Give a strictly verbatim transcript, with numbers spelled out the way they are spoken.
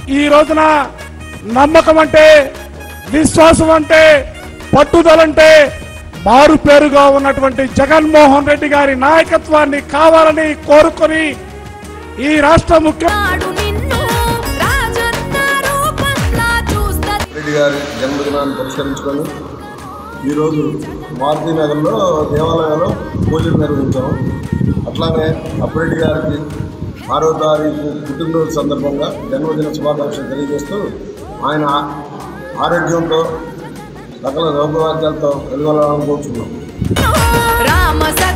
ఈ రోజున నమ్మకం అంటే, విశ్వాసం అంటే, పట్టుదలంటే మారు పేరుగా ఉన్నటువంటి జగన్మోహన్ రెడ్డి గారి నాయకత్వాన్ని కావాలని కోరుకొని ఈ రాష్ట్ర ముఖ్యమంత్రి రెడ్డి గారి జన్మదినాన్ని పురస్కరించుకొని ఈరోజు మారుతి నగర్లో దేవాలయంలో పూజలు నిర్వహించాము. అట్లానే అప్పిరెడ్డి గారికి ఆరో తారీఖు పుట్టినరోజు సందర్భంగా జన్మదిన శుభాకాంక్షలు తెలియజేస్తూ ఆయన ఆరోగ్యంతో సకల సౌభాగ్యాలతో వెలువడాలని కోరుచున్నాం.